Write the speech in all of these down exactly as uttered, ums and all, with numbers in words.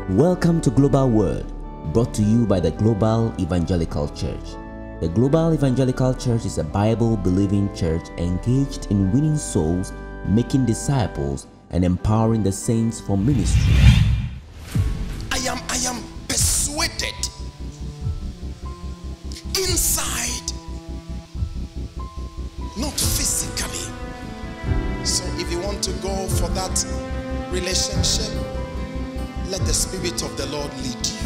Welcome to Global Word, brought to you by the Global Evangelical Church. The Global Evangelical Church is a Bible-believing church engaged in winning souls, making disciples, and empowering the saints for ministry. I am, I am persuaded inside, not physically. So if you want to go for that relationship, let the Spirit of the Lord lead you.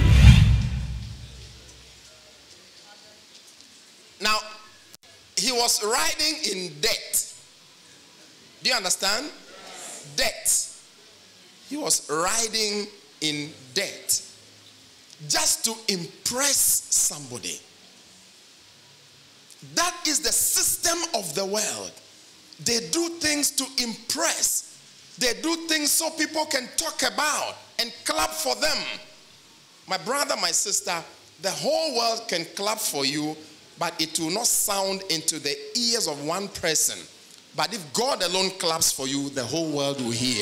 Now, he was riding in debt. Do you understand? Yes. Debt. He was riding in debt just to impress somebody. That is the system of the world. They do things to impress. They do things so people can talk about and clap for them. My brother, my sister, the whole world can clap for you, but it will not sound into the ears of one person. But if God alone claps for you, the whole world will hear.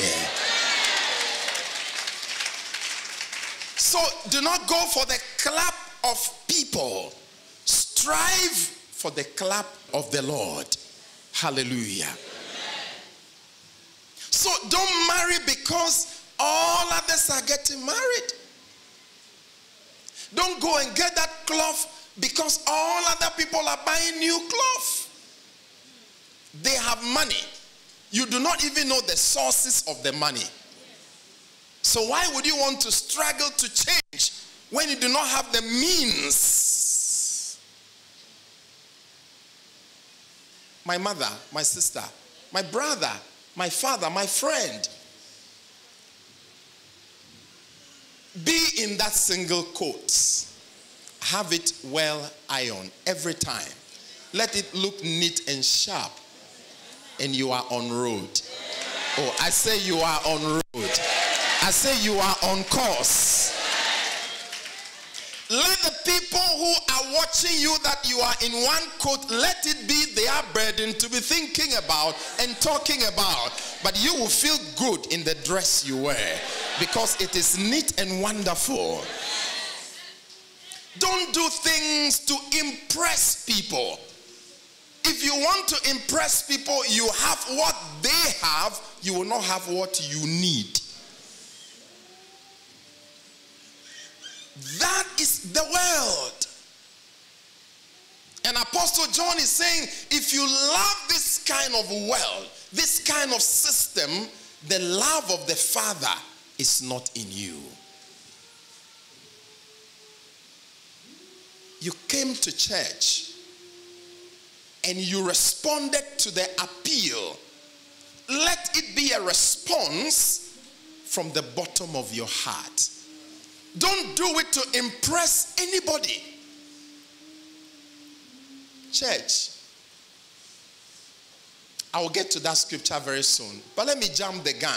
So do not go for the clap of people. Strive for the clap of the Lord. Hallelujah. So don't marry because all others are getting married. Don't go and get that cloth because all other people are buying new cloth. They have money. You do not even know the sources of the money. So why would you want to struggle to change when you do not have the means? My mother, my sister, my brother, my father, my friend, be in that single coat. Have it well ironed every time. Let it look neat and sharp. And you are on road. Oh, I say you are on road. I say you are on course. Let the people who are watching you that you are in one coat, let it be their burden to be thinking about and talking about. But you will feel good in the dress you wear because it is neat and wonderful. Don't do things to impress people. If you want to impress people, you have what they have, you will not have what you need. That is the world. And Apostle John is saying, if you love this kind of world, this kind of system, the love of the Father is not in you. You came to church and you responded to the appeal. Let it be a response from the bottom of your heart. Don't do it to impress anybody. Church, I will get to that scripture very soon, but let me jump the gun.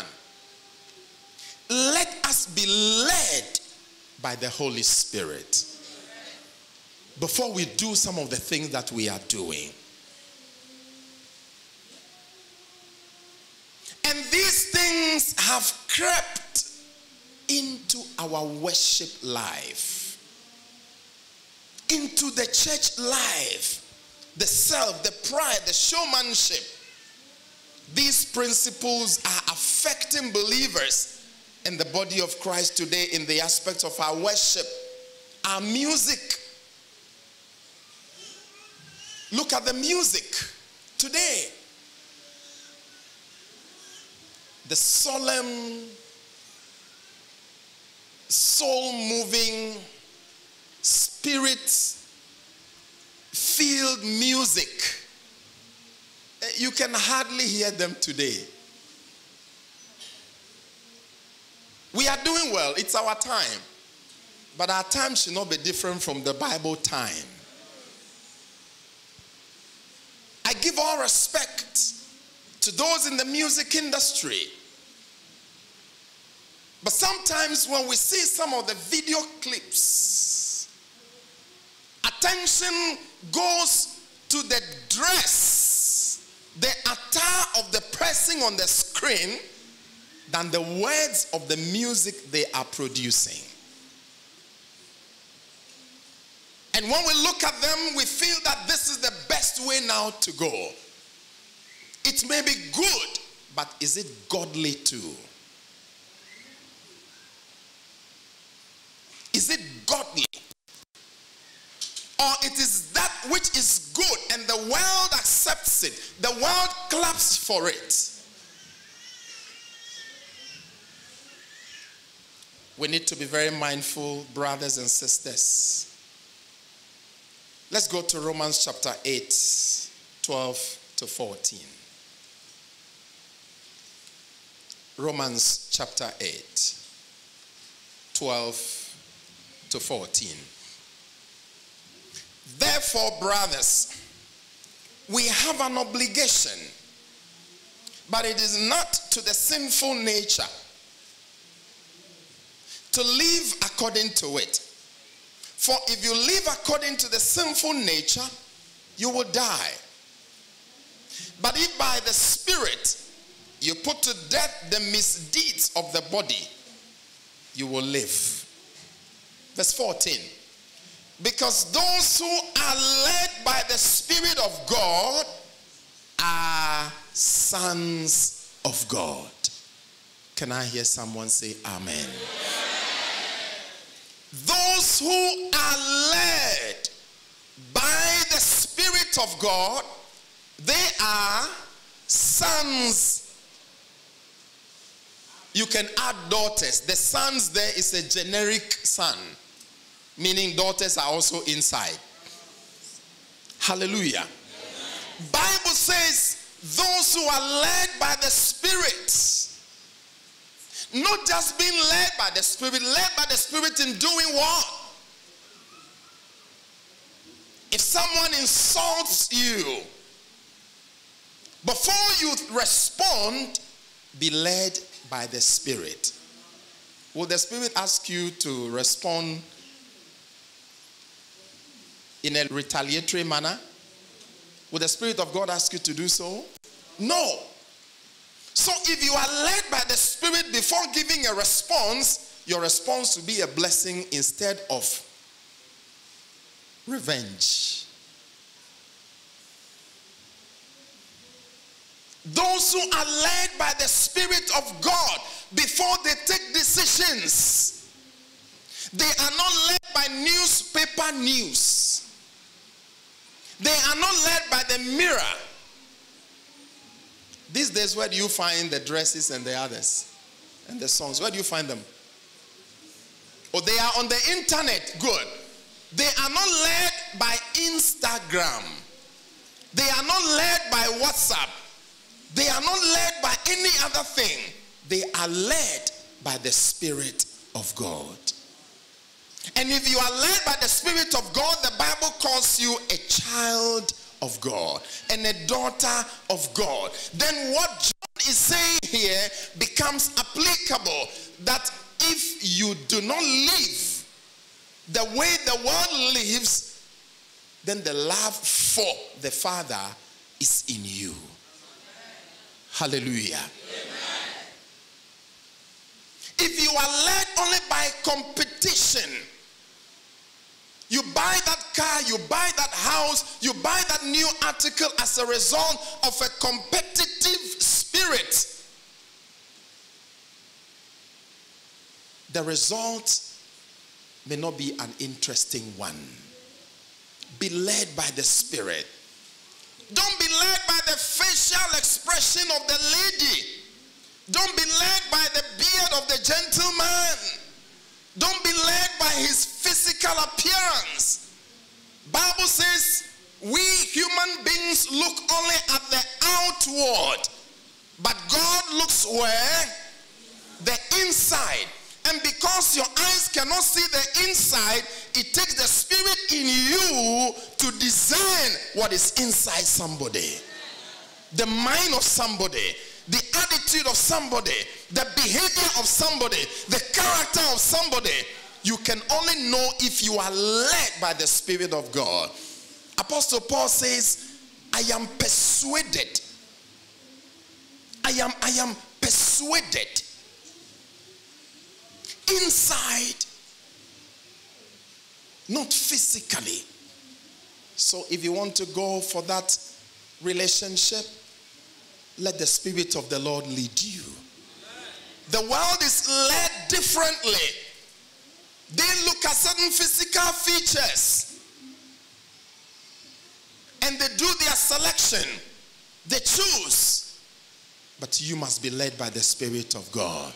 Let us be led by the Holy Spirit before we do some of the things that we are doing. And these things have crept into our worship life, into the church life, the self, the pride, the showmanship. These principles are affecting believers in the body of Christ today in the aspects of our worship, our music. Look at the music today. The solemn, soul-moving, spirit-filled music. You can hardly hear them today. We are doing well. It's our time. But our time should not be different from the Bible time. I give all respect to those in the music industry. But sometimes when we see some of the video clips, attention goes to the dress, the attire of the person on the screen, than the words of the music they are producing. And when we look at them, we feel that this is the best way now to go. It may be good, but is it godly too? Is it godly? Or it is that which is good and the world accepts it. The world claps for it. We need to be very mindful, brothers and sisters. Let's go to Romans chapter eight, twelve to fourteen. Romans chapter eight, twelve to fourteen. Therefore, brothers, we have an obligation, but it is not to the sinful nature to live according to it. For if you live according to the sinful nature, you will die. But if by the Spirit you put to death the misdeeds of the body, you will live. Verse fourteen. Because those who are led by the Spirit of God are sons of God. Can I hear someone say amen? Those who are led by the Spirit of God, they are sons. You can add daughters. The sons there is a generic son, meaning daughters are also inside. Hallelujah. Amen. Bible says those who are led by the Spirit, not just being led by the Spirit, led by the Spirit in doing what? If someone insults you, before you respond, be led by the Spirit. Will the Spirit ask you to respond in a retaliatory manner? Will the Spirit of God ask you to do so? No. So if you are led by the Spirit before giving a response, your response will be a blessing instead of revenge. Those who are led by the Spirit of God before they take decisions, they are not led by newspaper news. They are not led by the mirror. These days, where do you find the dresses and the others? And the songs? Where do you find them? Oh, they are on the internet. Good. They are not led by Instagram. They are not led by WhatsApp. They are not led by any other thing. They are led by the Spirit of God. And if you are led by the Spirit of God, the Bible calls you a child of God and a daughter of God. Then what John is saying here becomes applicable, that if you do not live the way the world lives, then the love for the Father is in you. Hallelujah. Amen. If you are led only by competition, you buy that car, you buy that house, you buy that new article as a result of a competitive spirit, the result may not be an interesting one. Be led by the Spirit. Don't be led by the facial expression of the lady. Don't be led by the beard of the gentleman. Don't be led by his physical appearance. Bible says we human beings look only at the outward, but God looks where? The inside. And because your eyes cannot see the inside, it takes the Spirit in you to discern what is inside somebody. The mind of somebody, the attitude of somebody, the behavior of somebody, the character of somebody. You can only know if you are led by the Spirit of God. Apostle Paul says, I am persuaded. I am, I am persuaded. inside, not physically. So if you want to go for that relationship, let the Spirit of the Lord lead you. The world is led differently. They look at certain physical features and they do their selection. They choose. But you must be led by the Spirit of God.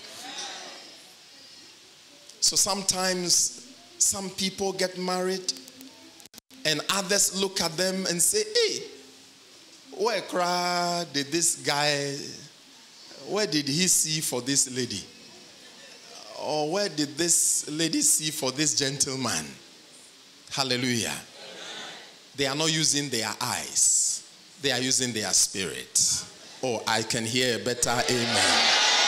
So sometimes some people get married and others look at them and say, hey, where cry did this guy, where did he see for this lady? Or where did this lady see for this gentleman? Hallelujah. Amen. They are not using their eyes. They are using their spirit. Oh, I can hear a better amen.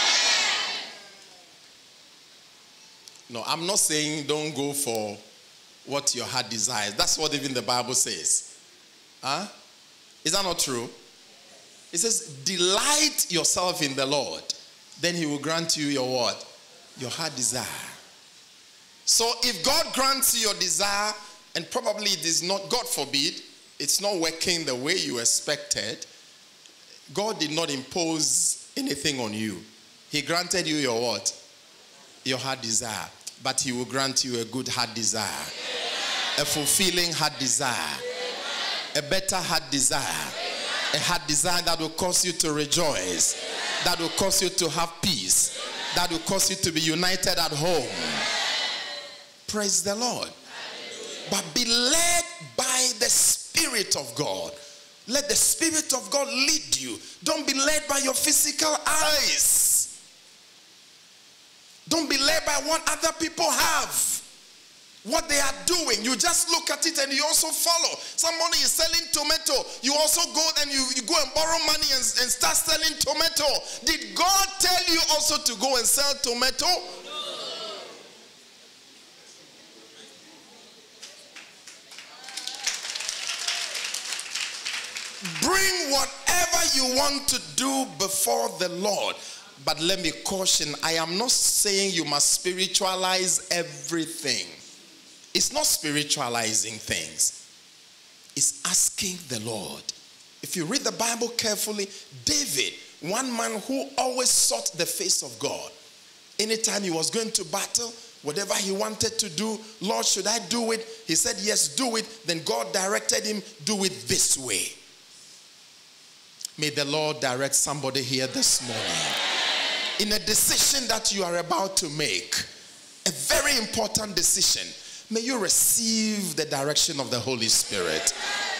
No, I'm not saying don't go for what your heart desires. That's what even the Bible says. Huh? Is that not true? It says, delight yourself in the Lord. Then he will grant you your what? Your heart desire. So if God grants you your desire, and probably it is not, God forbid, it's not working the way you expected, God did not impose anything on you. He granted you your what? Your heart desire. But he will grant you a good heart desire. A fulfilling heart desire. A better heart desire. A heart desire that will cause you to rejoice. That will cause you to have peace. That will cause you to be united at home. Praise the Lord. But be led by the Spirit of God. Let the Spirit of God lead you. Don't be led by your physical eyes. Don't be led by what other people have. What they are doing. You just look at it and you also follow. Somebody is selling tomato. You also go and you, you go and borrow money and, and start selling tomato. Did God tell you also to go and sell tomato? Bring whatever you want to do before the Lord. But let me caution, I am not saying you must spiritualize everything. It's not spiritualizing things. It's asking the Lord. If you read the Bible carefully, David, one man who always sought the face of God. Anytime he was going to battle, whatever he wanted to do, Lord, should I do it? He said, yes, do it. Then God directed him, do it this way. May the Lord direct somebody here this morning in a decision that you are about to make. A very important decision. May you receive the direction of the Holy Spirit.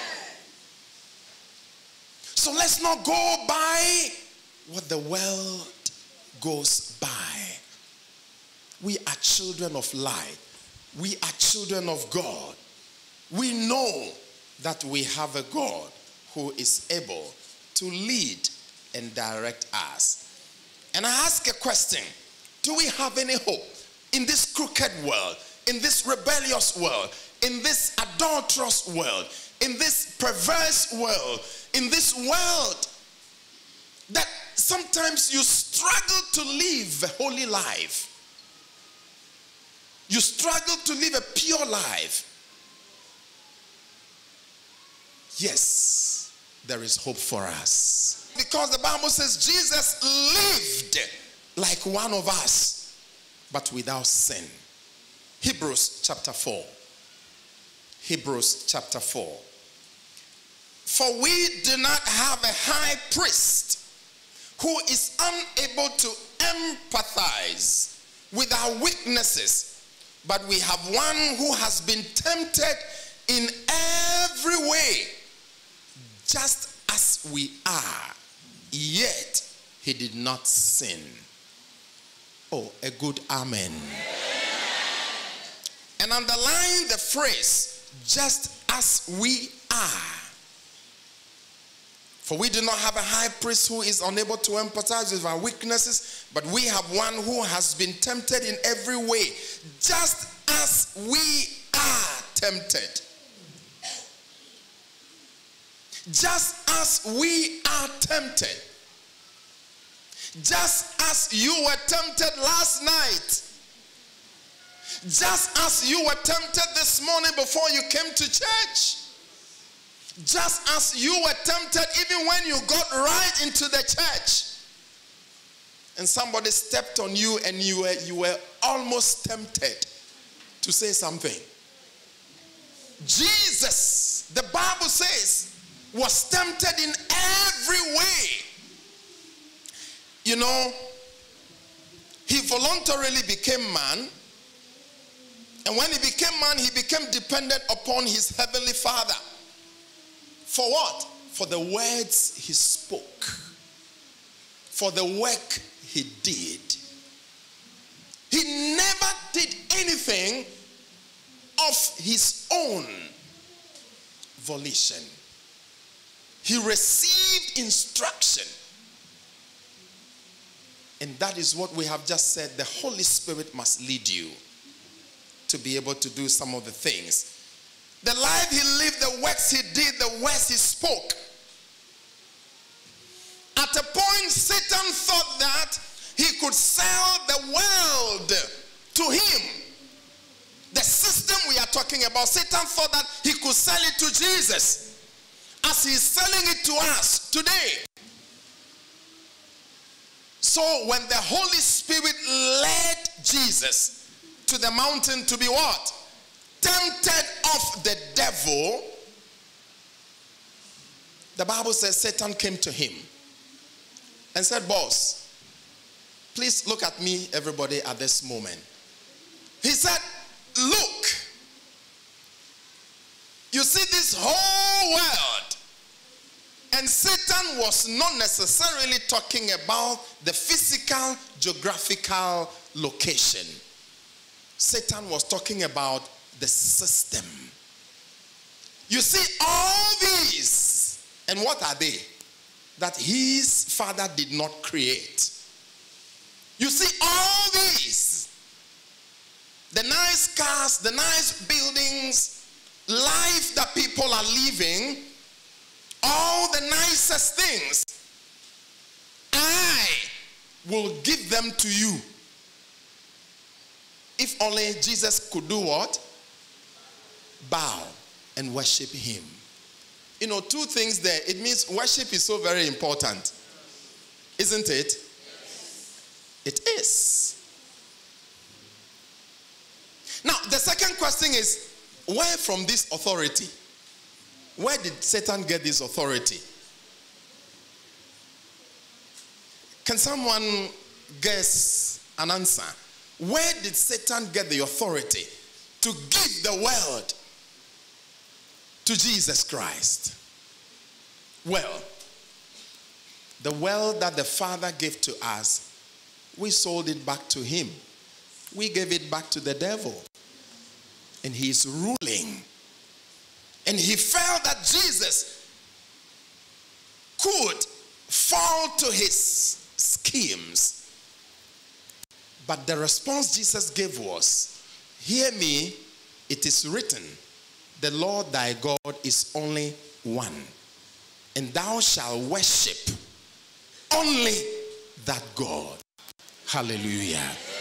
So let's not go by what the world goes by. We are children of light. We are children of God. We know that we have a God who is able to lead and direct us. And I ask a question. Do we have any hope in this crooked world? In this rebellious world, in this adulterous world, in this perverse world, in this world that sometimes you struggle to live a holy life. You struggle to live a pure life. Yes, there is hope for us. Because the Bible says Jesus lived like one of us, but without sin. Hebrews chapter four. Hebrews chapter four. For we do not have a high priest who is unable to empathize with our weaknesses, but we have one who has been tempted in every way, just as we are, yet he did not sin. Oh, a good amen. And underline the phrase, just as we are. For we do not have a high priest who is unable to empathize with our weaknesses, but we have one who has been tempted in every way, just as we are tempted. Just as we are tempted. Just as you were tempted last night. Just as you were tempted this morning before you came to church. Just as you were tempted even when you got right into the church. And somebody stepped on you and you were, you were almost tempted to say something. Jesus, the Bible says, was tempted in every way. You know, he voluntarily became man. And when he became man, he became dependent upon his heavenly Father. For what? For the words he spoke. For the work he did. He never did anything of his own volition. He received instruction. And that is what we have just said. The Holy Spirit must lead you to be able to do some of the things. The life he lived, the works he did, the words he spoke. At a point, Satan thought that he could sell the world to him. The system we are talking about, Satan thought that he could sell it to Jesus as he's selling it to us today. So when the Holy Spirit led Jesus to the mountain to be what? Tempted of the devil, the Bible says Satan came to him and said, boss, please look at me, everybody, at this moment. He said, look, you see this whole world. And Satan was not necessarily talking about the physical, geographical location. Satan was talking about the system. You see, all these, and what are they? That his Father did not create. You see, all these, the nice cars, the nice buildings, life that people are living, all the nicest things, I will give them to you. If only Jesus could do what? Bow and worship him. You know, two things there. It means worship is so very important. Isn't it? It is. Now, the second question is, where from this authority? Where did Satan get this authority? Can someone guess an answer? Where did Satan get the authority to give the world to Jesus Christ? Well, the world that the Father gave to us, we sold it back to him. We gave it back to the devil. And he is ruling. And he felt that Jesus could fall to his schemes. But the response Jesus gave was, hear me, it is written, the Lord thy God is only one, and thou shalt worship only that God. Hallelujah.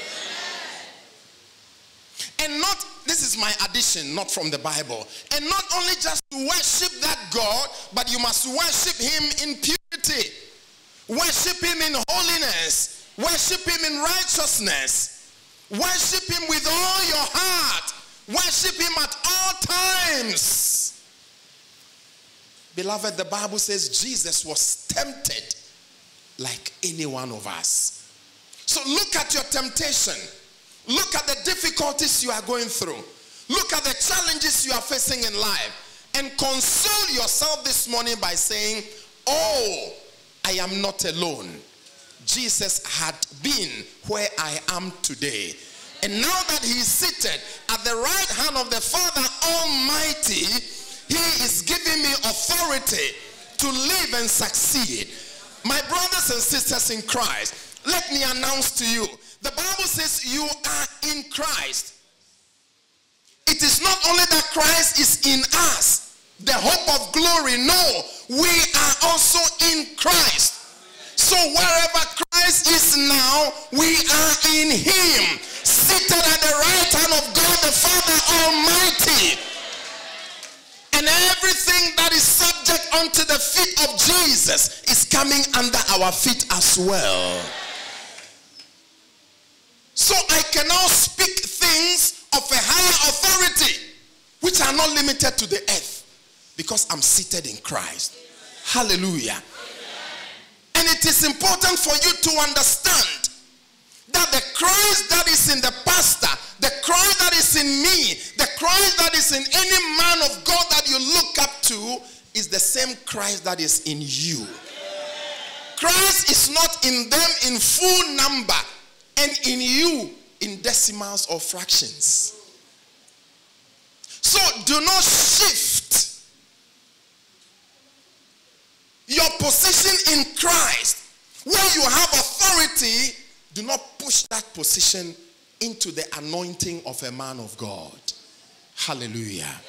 And not, this is my addition, not from the Bible, and not only just to worship that God, but you must worship him in purity. Worship him in holiness. Worship him in righteousness. Worship him with all your heart. Worship him at all times. Beloved, the Bible says Jesus was tempted like any one of us. So look at your temptation. Look at the difficulties you are going through. Look at the challenges you are facing in life. And console yourself this morning by saying, oh, I am not alone. Jesus had been where I am today. And now that he is seated at the right hand of the Father Almighty, he is giving me authority to live and succeed. My brothers and sisters in Christ, let me announce to you, the Bible says you are in Christ. It is not only that Christ is in us, the hope of glory. No, we are also in Christ. So wherever Christ is now, we are in him. seated at the right hand of God the Father Almighty. And everything that is subject unto the feet of Jesus is coming under our feet as well. So I can now speak things of a higher authority which are not limited to the earth because I'm seated in Christ. Hallelujah. And it is important for you to understand that the Christ that is in the pastor, the Christ that is in me, the Christ that is in any man of God that you look up to is the same Christ that is in you. Christ is not in them in full number and in you in decimals or fractions. So do not shift your position in Christ. Where you have authority, do not push that position into the anointing of a man of God. Hallelujah. Amen.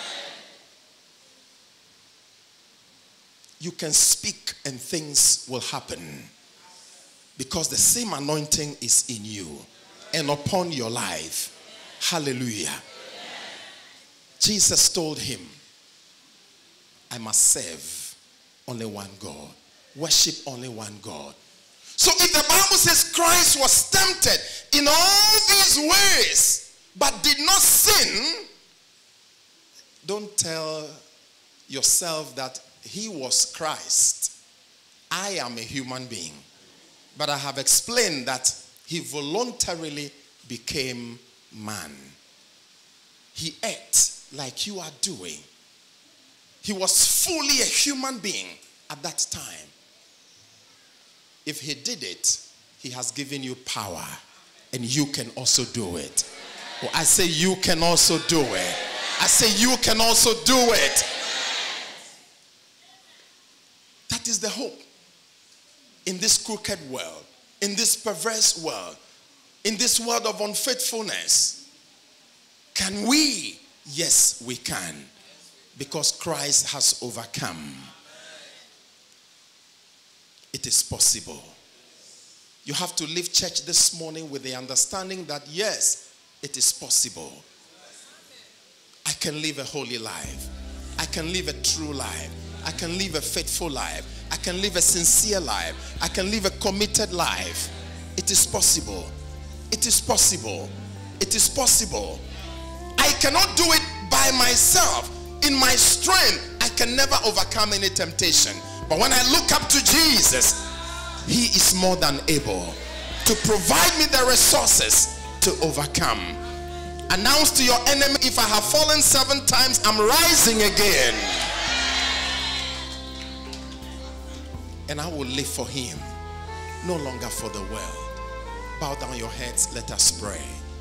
You can speak and things will happen because the same anointing is in you and upon your life. Hallelujah. Amen. Jesus told him, I must serve only one God. Worship only one God. So if the Bible says Christ was tempted in all these ways but did not sin, don't tell yourself that he was Christ. I am a human being. But I have explained that he voluntarily became man. He ate like you are doing. He was fully a human being at that time. If he did it, he has given you power. And you can also do it. Well, I say you can also do it. I say you can also do it. That is the hope. In this crooked world, in this perverse world, in this world of unfaithfulness, can we? Yes, we can. Because Christ has overcome. It is possible. You have to leave church this morning with the understanding that yes, it is possible. I can live a holy life. I can live a true life. I can live a faithful life. I can live a sincere life. I can live a committed life. It is possible. It is possible. It is possible. I cannot do it by myself. In my strength, I can never overcome any temptation. But when I look up to Jesus, he is more than able to provide me the resources to overcome. Announce to your enemy, if I have fallen seven times, I'm rising again. And I will live for him, no longer for the world. Bow down your heads, let us pray.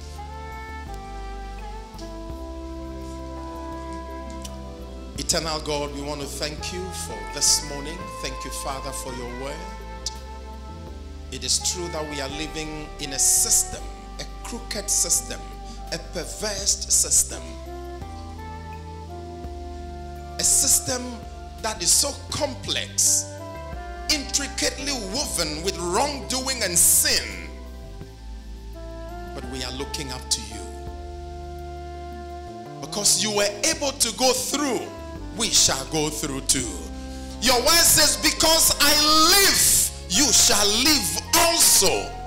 Eternal God, we want to thank you for this morning. Thank you, Father, for your word. It is true that we are living in a system, a crooked system, a perverse system. A system that is so complex, intricately woven with wrongdoing and sin. But we are looking up to you. Because you were able to go through, we shall go through too. Your word says, because I live, you shall live also.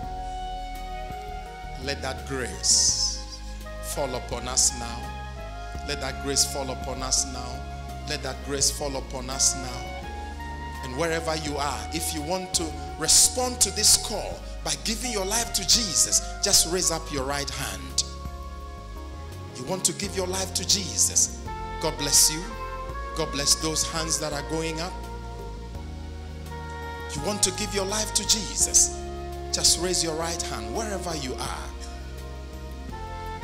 Let that grace fall upon us now. Let that grace fall upon us now. Let that grace fall upon us now. And wherever you are, if you want to respond to this call by giving your life to Jesus, just raise up your right hand. You want to give your life to Jesus. God bless you. God bless those hands that are going up. You want to give your life to Jesus, just raise your right hand wherever you are.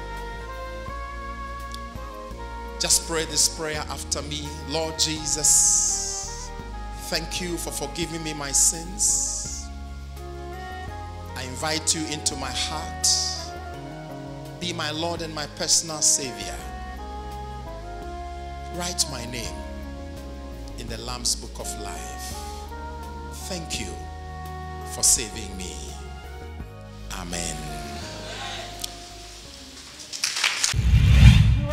Just pray this prayer after me. Lord Jesus, thank you for forgiving me my sins. I invite you into my heart. Be my Lord and my personal Savior. Write my name in the Lamb's Book of Life. Thank you for saving me. Amen.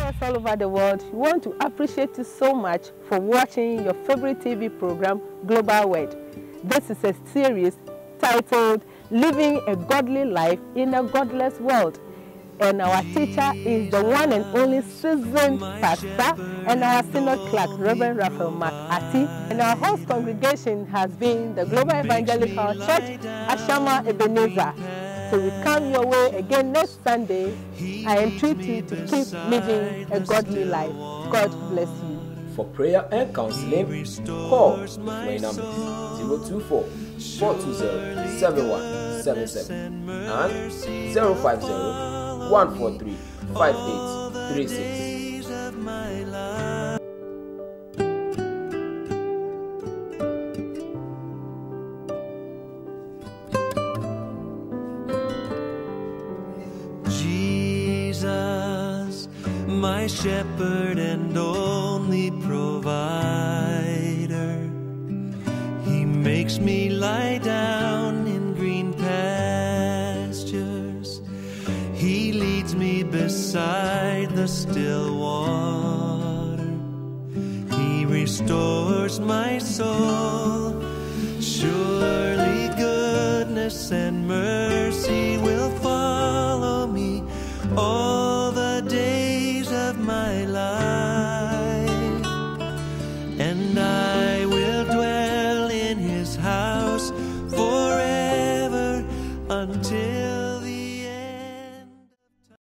Viewers all over the world, we want to appreciate you so much for watching your favorite T V program, Global Word. This is a series titled Living a Godly Life in a Godless World. And our teacher is the one and only seasoned pastor and our senior clerk, Reverend Raphael McAtee. And our host congregation has been the Global Evangelical Church, Ashama Ebenezer. So we come your way again next Sunday. I entreat you to keep living a godly life. God bless you. For prayer and counseling, call my number zero two four, four two zero, seven one seven seven and zero five zero, one four three, five eight three six. Jesus, my shepherd and only provider, he makes me lie down in green pastures, he leads me beside the still water, he restores my soul. Surely goodness and mercy